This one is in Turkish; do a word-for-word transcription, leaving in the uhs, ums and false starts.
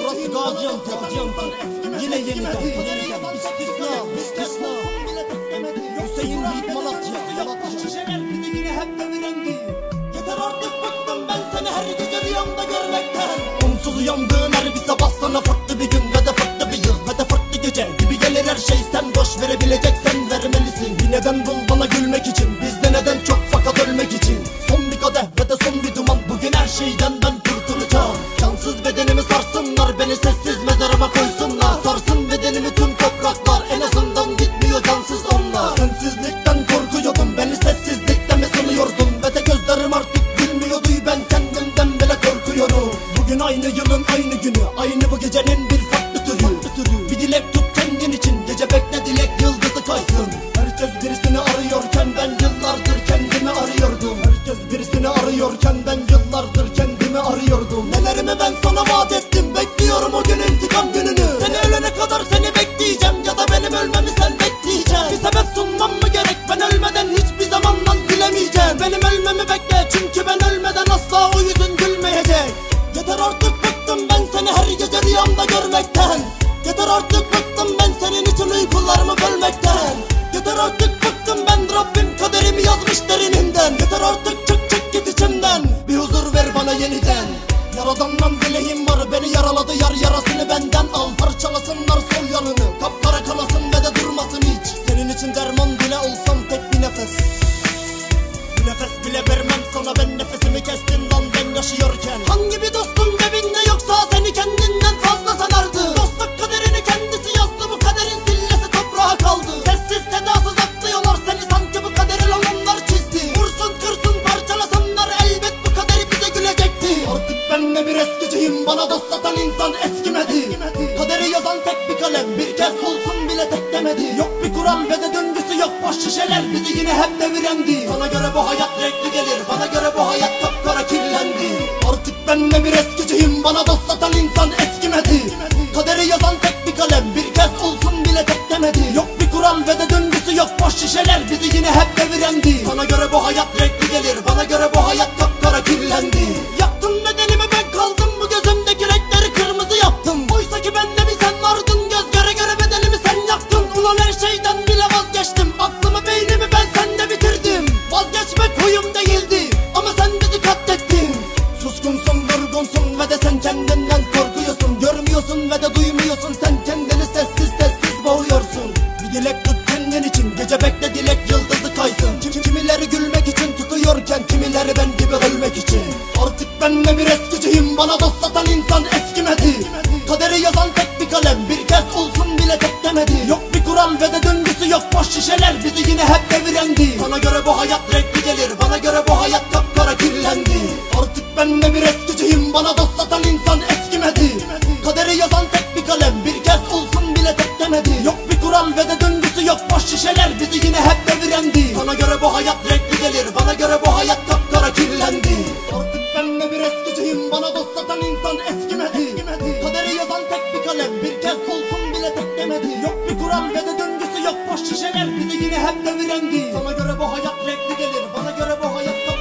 Burası Gaziantep, Gaziantep. Yine yeniden, yeniden. İstisna, istisna. Hüseyin Yiğit Malatya, Malatya. Şişeler bizi yine hep devirendi. Yeter artık bıktım ben seni her gece rüyamda görmekten. Onsuz uyandığın her bir sabah sana farklı bir gün ve de farklı bir yıl ve de farklı gece gibi gelir her şey. Sen boş verebileceksen vermelisin. Bir neden bul bana gülmek için, bizde neden çok fakat ölmek için. Son bir kadeh ve de son bir duman, bugün her şeyden ben kurtulacağım. Cansız bedenimi sarsınlar, beni sessiz mezarıma koysunlar. Sarsın bedenimi tüm topraklar, en azından gitmiyor cansız onlar. Sensizlikten korkuyordum, beni sessizlikte mi sanıyordun? Ve de gözlerim artık gülmüyordu, ben kendimden bile korkuyorum. Bugün aynı yılın aynı günü, aynı bu gecenin bir farklı türü, türü. Bir dilek tut kendin için, gece bekle dilek yıldızı kaysın. Herkes birisini arıyorken ben yıllardır kendimi arıyordum. Herkes birisini arıyorken ben yıllardır kendimi arıyordum. Nelerimi ben sana vaat ettim, bekliyorum o gün intikam gününü. Seni ölene kadar seni bekleyeceğim, ya da benim ölmemi sen bekleyeceksin. Bir sebep sunmam mı gerek, ben ölmeden hiçbir zamandan gülemeyeceğim. Benim ölmemi bekle, çünkü ben ölmeden asla o yüzün gülmeyecek. Yeter artık bıktım ben seni her gece rüyamda görmekten. Yeter artık bıktım ben senin için uykularımı bölmekten. Yeter artık bıktım ben, Rabbim kaderimi yazmış derininden. Yeter artık çık çık git içimden, bir huzur ver bana yeniden. Yaradandan dileğim var, beni yaraladı yar, yarasını benden al. Parçalasınlar sol yanını, kapkara kanasın ve de durmasın hiç. Senin için derman bile olsam tek bir nefes, bir nefes bile vermem sana, ben nefesimi kestim lan ben yaşıyorken. Hangi bir dostun cebinde yoksa seni kendinden fazla sanardı. Dostluk kaderini kendisi yazdı, bu kaderin sillesi toprağa kaldı. Sessiz sedasız atlıyorlar seni, sanki bu kaderi onlar çizdi. Vursun kırsın parçalasınlar, elbet bu kaderi bize gülecekti. Artık ben de bir eskiciyim, bana dost satan insan eskimedi. Kaderi yazan tek bir kalem, bir kez olsun bile tek demedi. Yok bir kural ve de döngüsü yok, boş şişeler bizi yine hep devirendi. Sana göre bu hayat renkli gelir, bana göre bu hayat kapkara kirlendi. Artık ben de bir eskiciyim, bana dost satan insan eskimedi. Kaderi yazan tek bir kalem, bir kez olsun bile tek demedi. Yok bir kural ve de döngüsü yok, boş şişeler bizi yine hep devirendi. Sana göre bu hayat renkli gelir, bana göre bu hayat kapkara kirlendi. Yaktın bedenimi ben kaldım, bu gözümdeki renkleri kırmızı yaptım. Oysa ki bende bir sen vardın, göz göre göre bedenimi sen yaktın. Ulan her şeyden bile vazgeçtim, aklımı beynimi ben sende bitirdim. Vazgeçmek huyum değildi ama sen bizi katlettin. Suskunsun, durgunsun ve de sen kendinden korkuyorsun. Görmüyorsun ve de duymuyorsun, sen kendini sessiz sessiz boğuyorsun. Bir dilek tut kendin için, gece bekle dilek yıldızı kaysın. Kim, kimileri gülmek için tutuyorken, kimileri ben gibi ölmek için. Artık ben de bir eskiciyim, bana dost satan insan eskimedi. Kaderi yazan tek bir kalem, bir kez olsun bile tek demedi. Yok bir kural ve de döngüsü yok, boş şişeler bizi yine hep devirendi. Sana göre bu hayat renkli gelir, bana göre bu hayat kapkara kirlendi. Artık ben de bir eskiciyim, bana dost satan insan eskimedi. Kaderi yazan tek bir kalem, bir kez olsun bile tek demedi. Yok bir kural ve de döngüsü yok, boş şişeler bizi yine hep devirendi. Sana göre bu hayat renkli gelir, bana göre bu hayat kapkara kirlendi. Artık ben de bir eskiciyim, bana dost satan insan eskimedi. Kaderi yazan tek bir kalem, bir kez olsun bile tek demedi. Yok bir kural ve de döngüsü yok, boş şişeler bizi yine hep devirendi. Sana göre bu hayat renkli gelir, bana göre bu hayat